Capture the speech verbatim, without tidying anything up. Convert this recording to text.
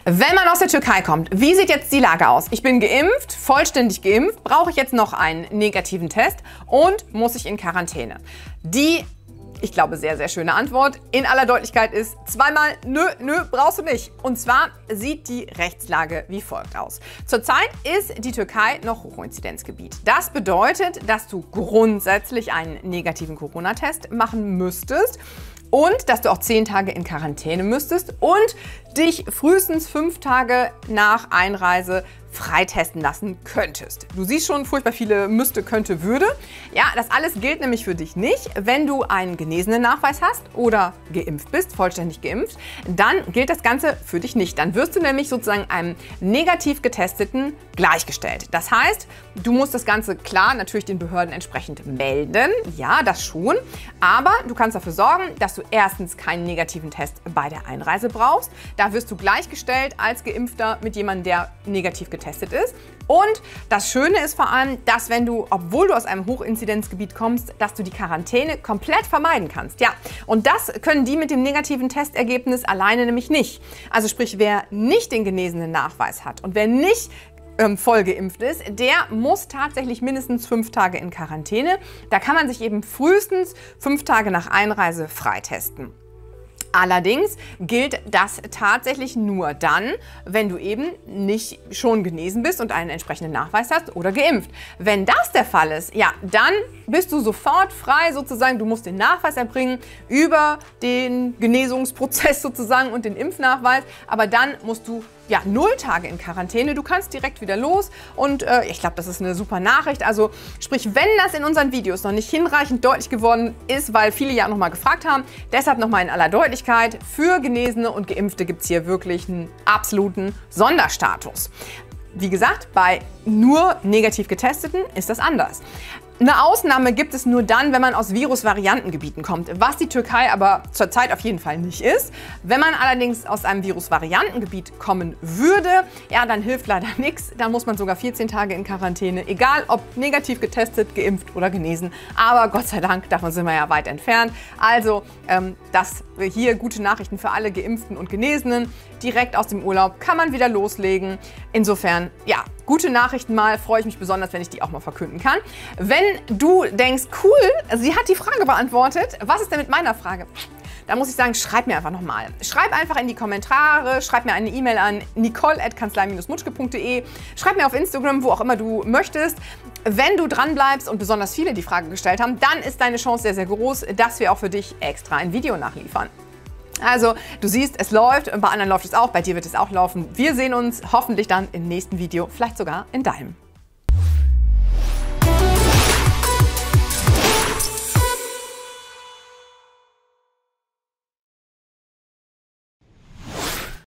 Wenn man aus der Türkei kommt, wie sieht jetzt die Lage aus? Ich bin geimpft, vollständig geimpft, brauche ich jetzt noch einen negativen Test und muss ich in Quarantäne? Die, ich glaube, sehr, sehr schöne Antwort in aller Deutlichkeit ist zweimal nö, nö, brauchst du nicht. Und zwar sieht die Rechtslage wie folgt aus. Zurzeit ist die Türkei noch Hochinzidenzgebiet. Das bedeutet, dass du grundsätzlich einen negativen Corona-Test machen müsstest und dass du auch zehn Tage in Quarantäne müsstest und dich frühestens fünf Tage nach Einreise freitesten lassen könntest. Du siehst schon furchtbar viele müsste, könnte, würde. Ja, das alles gilt nämlich für dich nicht. Wenn du einen genesenen Nachweis hast oder geimpft bist, vollständig geimpft, dann gilt das Ganze für dich nicht. Dann wirst du nämlich sozusagen einem negativ getesteten gleichgestellt. Das heißt, du musst das Ganze klar natürlich den Behörden entsprechend melden. Ja, das schon. Aber du kannst dafür sorgen, dass du erstens keinen negativen Test bei der Einreise brauchst. Da wirst du gleichgestellt als Geimpfter mit jemandem, der negativ getestet ist. Und das Schöne ist vor allem, dass wenn du, obwohl du aus einem Hochinzidenzgebiet kommst, dass du die Quarantäne komplett vermeiden kannst. Ja, und das können die mit dem negativen Testergebnis alleine nämlich nicht. Also sprich, wer nicht den genesenen Nachweis hat und wer nicht ähm, voll geimpft ist, der muss tatsächlich mindestens fünf Tage in Quarantäne. Da kann man sich eben frühestens fünf Tage nach Einreise freitesten. Allerdings gilt das tatsächlich nur dann, wenn du eben nicht schon genesen bist und einen entsprechenden Nachweis hast oder geimpft. Wenn das der Fall ist, ja, dann bist du sofort frei sozusagen. Du musst den Nachweis erbringen über den Genesungsprozess sozusagen und den Impfnachweis. Aber dann musst du ja null Tage in Quarantäne. Du kannst direkt wieder los und äh, ich glaube, das ist eine super Nachricht. Also sprich, wenn das in unseren Videos noch nicht hinreichend deutlich geworden ist, weil viele ja noch mal gefragt haben, deshalb noch mal in aller Deutlichkeit, für Genesene und Geimpfte gibt es hier wirklich einen absoluten Sonderstatus. Wie gesagt, bei nur negativ Getesteten ist das anders. Eine Ausnahme gibt es nur dann, wenn man aus Virusvariantengebieten kommt, was die Türkei aber zurzeit auf jeden Fall nicht ist. Wenn man allerdings aus einem Virusvariantengebiet kommen würde, ja, dann hilft leider nichts. Dann muss man sogar vierzehn Tage in Quarantäne, egal ob negativ getestet, geimpft oder genesen. Aber Gott sei Dank, davon sind wir ja weit entfernt. Also ähm, das hier gute Nachrichten für alle Geimpften und Genesenen. Direkt aus dem Urlaub kann man wieder loslegen. Insofern, ja, gute Nachrichten mal. Freue ich mich besonders, wenn ich die auch mal verkünden kann. Wenn du denkst, cool, sie hat die Frage beantwortet, was ist denn mit meiner Frage? Da muss ich sagen, schreib mir einfach nochmal. Schreib einfach in die Kommentare, schreib mir eine E-Mail an nicole at kanzlei Bindestrich mutschke punkt de, schreib mir auf Instagram, wo auch immer du möchtest. Wenn du dran bleibst und besonders viele die Frage gestellt haben, dann ist deine Chance sehr, sehr groß, dass wir auch für dich extra ein Video nachliefern. Also, du siehst, es läuft, bei anderen läuft es auch, bei dir wird es auch laufen. Wir sehen uns hoffentlich dann im nächsten Video, vielleicht sogar in deinem.